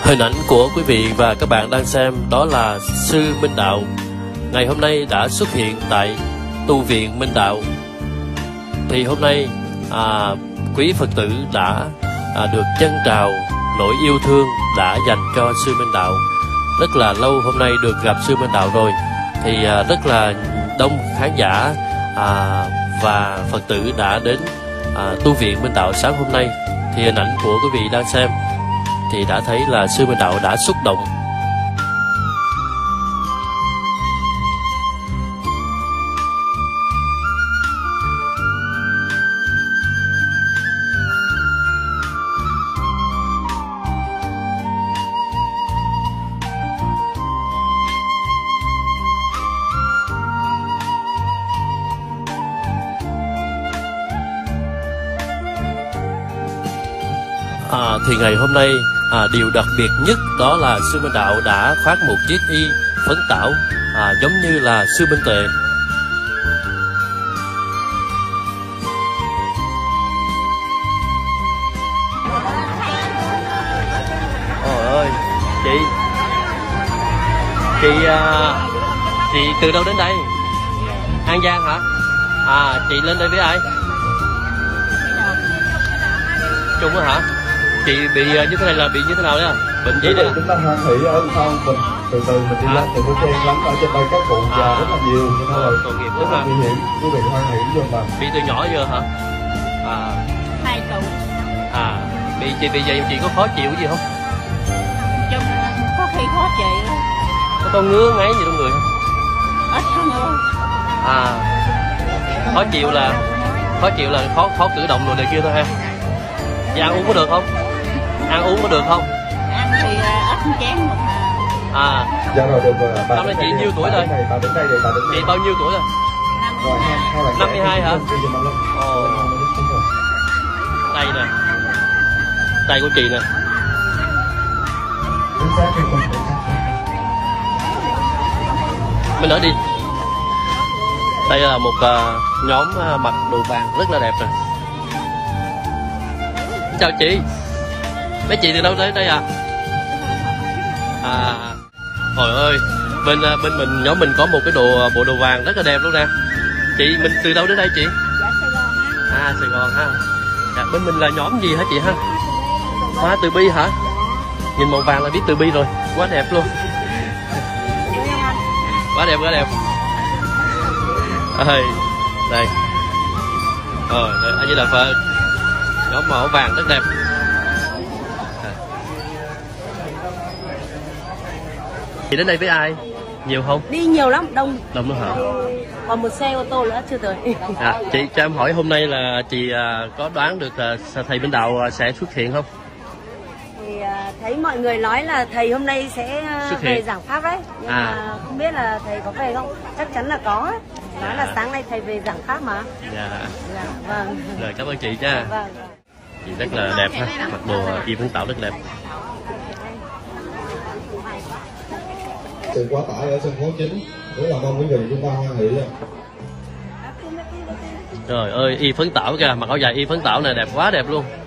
Hình ảnh của quý vị và các bạn đang xem đó là Sư Minh Đạo ngày hôm nay đã xuất hiện tại tu viện Minh Đạo. Thì hôm nay quý Phật tử đã được dâng trào nỗi yêu thương đã dành cho Sư Minh Đạo. Rất là lâu hôm nay được gặp Sư Minh Đạo rồi, thì rất là đông khán giả và Phật tử đã đến tu viện Minh Đạo sáng hôm nay. Thì hình ảnh của quý vị đang xem thì đã thấy là Sư Minh Đạo đã xúc động. Thì ngày hôm nay điều đặc biệt nhất đó là Sư Minh Đạo đã khoác một chiếc y phấn tảo giống như là Sư Minh Tuệ. Ôi ơi, chị từ đâu đến đây? An Giang hả? Chị lên đây với ai? Chung á hả? Chị bị như thế này là bị như thế nào đấy? Bệnh gì đấy? Chúng ta hoan hỷ ở sau mình từ từ mình đi lắm, đừng có chen lắm ở trên đây các cụ già rất là nhiều, cho nên là tội nghiệp rất là nguy hiểm. Quý vị hoan hỷ vô mà. Bị từ nhỏ giờ hả? 2 tuổi. Chị bị vậy chị có khó chịu gì không? Chung có khi khó chịu. Có ngứa ngáy gì trong người không? Ít không ơi. Khó chịu là khó cử động rồi này kia thôi ha. Vậy ăn uống có được không? Ăn uống có được không? Ăn thì ít chén một Dạ rồi, được rồi. Năm nay chị nhiêu tuổi rồi? Bà đến đây. Chị bao nhiêu tuổi rồi? 52 hả? Đây nè. Tay của chị nè. Mình đỡ đi. Đây là một nhóm mặc đồ vàng rất là đẹp nè. Chào chị. Mấy chị từ đâu đến đây à? Trời ơi, bên mình nhóm mình có một cái bộ đồ vàng rất là đẹp luôn nè. Chị mình từ đâu đến đây chị? Dạ Sài Gòn á. Sài Gòn ha. Dạ, bên mình là nhóm gì hả chị ha? Hoa Từ Bi hả? Nhìn màu vàng là biết Từ Bi rồi. Quá đẹp luôn. Quá đẹp. Đây. Đây, anh Di Đà Phật. Nhóm màu vàng rất đẹp. Chị đến đây với ai? Nhiều không? Đi nhiều lắm, đông Đông nữa hả? Còn một xe ô tô nữa chưa tới. Chị cho em hỏi hôm nay là chị có đoán được thầy Minh Đạo sẽ xuất hiện không? Thì thấy mọi người nói là thầy hôm nay sẽ về giảng pháp đấy. Nhưng mà không biết là thầy có về không? Chắc chắn là có. Nói là sáng nay thầy về giảng pháp mà. Dạ. Vâng. Rồi, cảm ơn chị nha. Vâng. Chị rất là đẹp ha, mặc đồ y phấn tảo rất đẹp. Sự quá tải ở sân khấu chính, rất là mong quý vị chúng ta hoan hỷ. Trời ơi, y phấn tảo kìa, mặc áo dài y phấn tảo này đẹp quá đẹp luôn.